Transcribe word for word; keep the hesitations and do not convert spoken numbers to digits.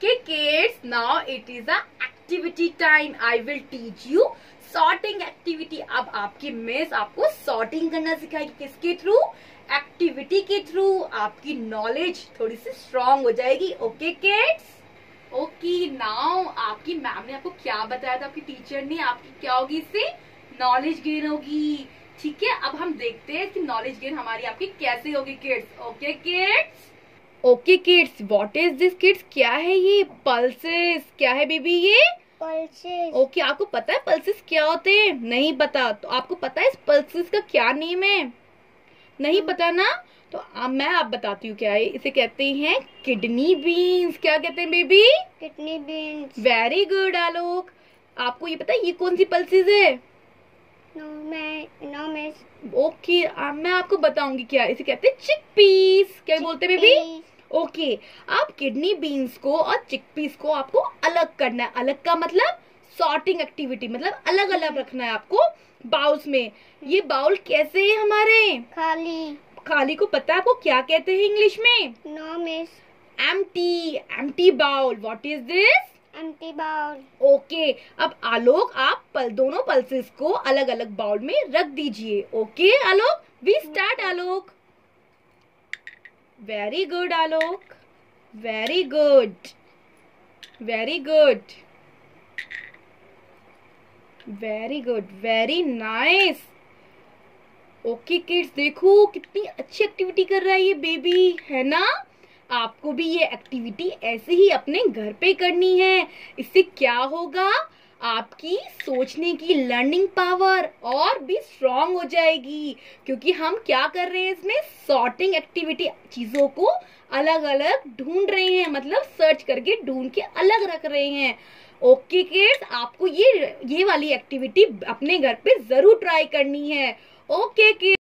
Okay kids, now it is a activity time. I will teach you sorting activity. अब आपकी miss आपको sorting करना सिखाएगी किसके थ्रू? एक्टिविटी के थ्रू. आपकी नॉलेज थोड़ी सी स्ट्रॉन्ग हो जाएगी. Okay kids? ओके नाउ आपकी मैम ने आपको क्या बताया था, आपकी टीचर ने, आपकी क्या होगी इससे? नॉलेज गेन होगी. ठीक है, अब हम देखते हैं कि नॉलेज गेन हमारी आपकी कैसे होगी kids. Okay kids? Okay kids, what is this kids? क्या है ये? पल्सेस. क्या है बेबी ये? पल्सेस. ओके, आपको पता है पल्सेस क्या होते हैं? नहीं पता? तो आपको पता है इस पल्सेस का क्या नेम है? नहीं पता ना? तो अब मैं आप बताती हूँ क्या है. इसे कहते हैं किडनी बीन्स. क्या कहते हैं baby? Kidney beans. Very good Alok. आपको ये पता है ये कौन सी पल्सेस है? नो मैं नो मिस. ओके, अब मैं आपको बताऊंगी क्या. इसे कहते हैं चिकपीस. क्या बोलते हैं बेबी? ओके, आप किडनी बीन्स को और चिकपीस को आपको अलग करना है. अलग का मतलब सॉर्टिंग एक्टिविटी, मतलब अलग अलग रखना है आपको बाउल्स में. ये बाउल कैसे है हमारे? खाली. खाली को पता है आपको क्या कहते हैं इंग्लिश में? No miss. Empty. Empty bowl. What is this? Empty bowl. Okay, अब आलोक आप पल दोनों पल्सेस को अलग अलग बाउल में रख दीजिए. Okay Alok, we start Alok. Very good Alok, very good, very good, very good, very nice. Okay kids, देखो कितनी अच्छी एक्टिविटी कर रहा है ये बेबी, है ना? आपको भी ये एक्टिविटी ऐसे ही अपने घर पे करनी है. इससे क्या होगा? आपकी सोचने की लर्निंग पावर और भी स्ट्रांग हो जाएगी. क्योंकि हम क्या कर रहे हैं इसमें? Sorting activity. चीजों को अलग अलग ढूंढ रहे हैं, मतलब सर्च करके ढूंढ के अलग रख रहे हैं. ओके किड्स, आपको ये ये वाली एक्टिविटी अपने घर पे जरूर ट्राई करनी है. Okay kids.